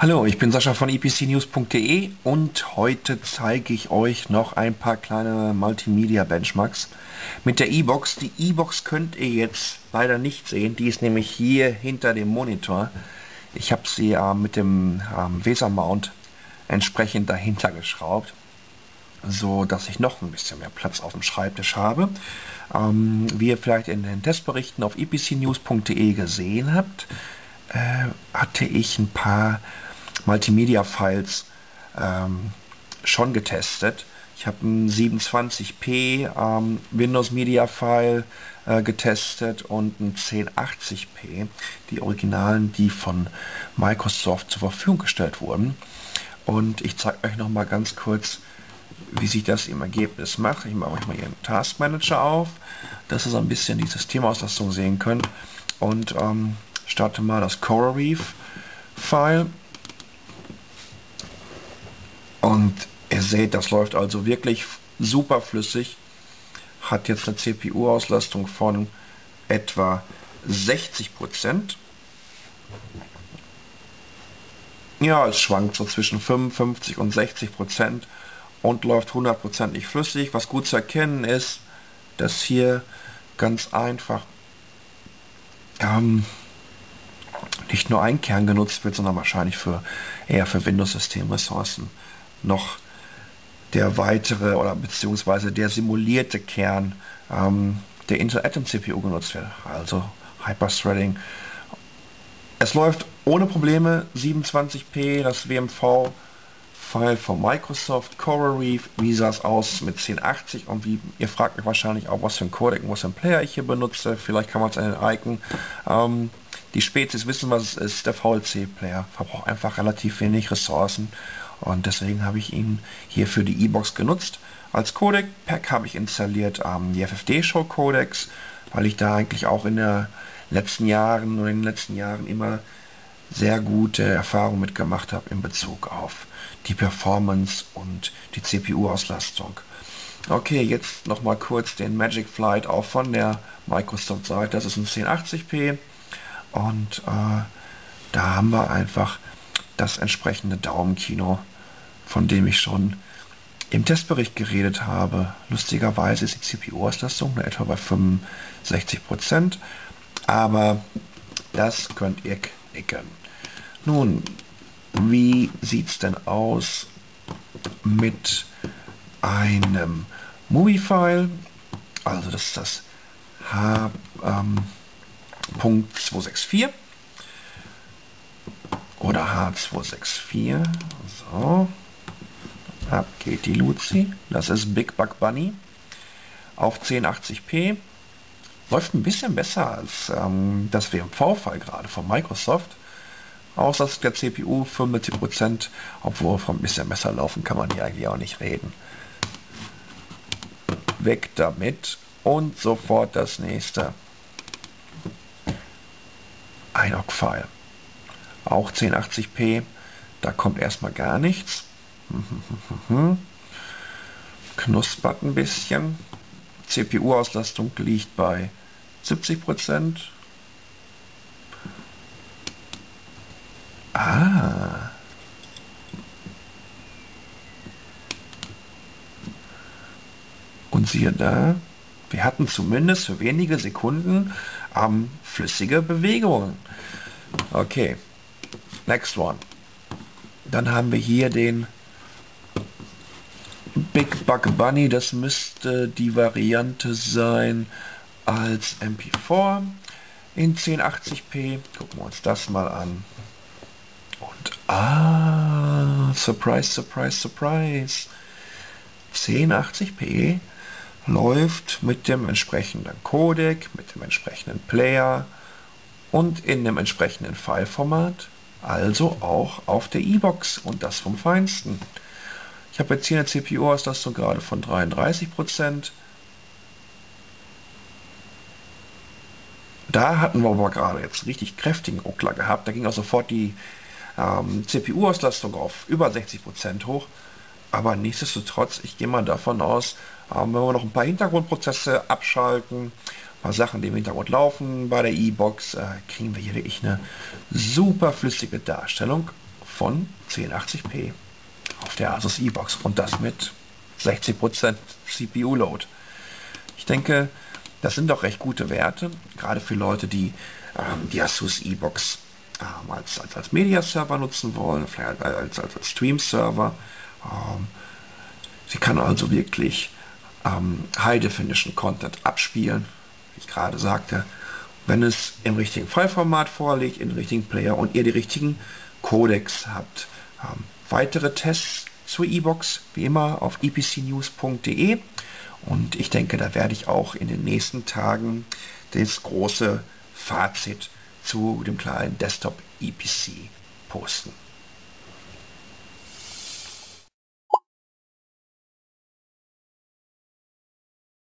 Hallo, ich bin Sascha von epcnews.de und heute zeige ich euch noch ein paar kleine Multimedia-Benchmarks mit der E-Box. Die E-Box könnt ihr jetzt leider nicht sehen, die ist nämlich hier hinter dem Monitor. Ich habe sie mit dem VESA-Mount entsprechend dahinter geschraubt, so dass ich noch ein bisschen mehr Platz auf dem Schreibtisch habe. Wie ihr vielleicht in den Testberichten auf epcnews.de gesehen habt, hatte ich ein paar Multimedia-Files schon getestet. Ich habe ein 720p Windows Media File getestet und ein 1080p, die Originalen, die von Microsoft zur Verfügung gestellt wurden. Und ich zeige euch noch mal ganz kurz, wie sich das im Ergebnis macht. Ich mache euch mal hier einen Task Manager auf, dass ihr so ein bisschen die Systemauslastung sehen könnt. Und starte mal das Coral Reef File. Und ihr seht, das läuft also wirklich super flüssig. Hat jetzt eine CPU-Auslastung von etwa 60%. Ja, es schwankt so zwischen 55 und 60% und läuft 100% flüssig. Was gut zu erkennen ist, dass hier ganz einfach nicht nur ein Kern genutzt wird, sondern wahrscheinlich eher für Windows-Systemressourcen noch der weitere oder beziehungsweise der simulierte Kern der Intel Atom CPU genutzt wird, also Hyper-Threading. Es läuft ohne Probleme 27p, das WMV-File von Microsoft, Coral Reef. Wie sah es aus mit 1080? Und wie, ihr fragt mich wahrscheinlich auch, was für ein Codec und was für ein Player ich hier benutze. Vielleicht kann man es an den Icon. Die Spezies wissen, was es ist. Der VLC-Player verbraucht einfach relativ wenig Ressourcen. Und deswegen habe ich ihn hier für die E-Box genutzt. Als Codec-Pack habe ich installiert die FFD-Show-Codecs, weil ich da eigentlich auch in den letzten Jahren immer sehr gute Erfahrungen mitgemacht habe in Bezug auf die Performance und die CPU-Auslastung. Okay, jetzt nochmal kurz den Magic Flight auch von der Microsoft-Seite. Das ist ein 1080p und da haben wir einfach das entsprechende Daumenkino, von dem ich schon im Testbericht geredet habe. Lustigerweise ist die CPU-Auslastung nur etwa bei 65%, aber das könnt ihr knicken. Nun, wie sieht es denn aus mit einem Movie-File? Also das ist das H.264 oder H264. So, ab geht die Luzi. Das ist Big Bug Bunny auf 1080p. Läuft ein bisschen besser als das WMV-File gerade von Microsoft. Außer der CPU 75%, obwohl von ein bisschen besser laufen kann man hier eigentlich auch nicht reden. Weg damit und sofort das nächste. iNOC-File. Auch 1080p, da kommt erstmal gar nichts. Knuspert ein bisschen. CPU-Auslastung liegt bei 70%. Und siehe da, wir hatten zumindest für wenige Sekunden flüssige Bewegungen. Okay. Next one. Dann haben wir hier den Big Bug Bunny. Das müsste die Variante sein als MP4 in 1080p. Gucken wir uns das mal an. Und surprise, surprise, surprise. 1080p läuft mit dem entsprechenden Codec, mit dem entsprechenden Player und in dem entsprechenden Fileformat, also auch auf der E-Box und das vom Feinsten. Ich habe jetzt hier eine CPU-Auslastung gerade von 33%. Da hatten wir aber gerade jetzt richtig kräftigen Ruckler gehabt. Da ging auch sofort die CPU-Auslastung auf über 60% hoch. Aber nichtsdestotrotz, ich gehe mal davon aus, wenn wir noch ein paar Hintergrundprozesse abschalten, ein paar Sachen, die im Hintergrund laufen bei der E-Box, kriegen wir hier wirklich eine super flüssige Darstellung von 1080p auf der Asus E-Box und das mit 60% CPU-Load. Ich denke, das sind doch recht gute Werte, gerade für Leute, die die Asus E-Box als Media-Server nutzen wollen, vielleicht als Stream-Server. Sie kann also wirklich High-Definition-Content abspielen, wie ich gerade sagte, wenn es im richtigen File-Format vorliegt, in den richtigen Player und ihr die richtigen Codecs habt. Weitere Tests zur E-Box, wie immer, auf epcnews.de und ich denke, da werde ich auch in den nächsten Tagen das große Fazit zu dem kleinen Desktop EPC posten.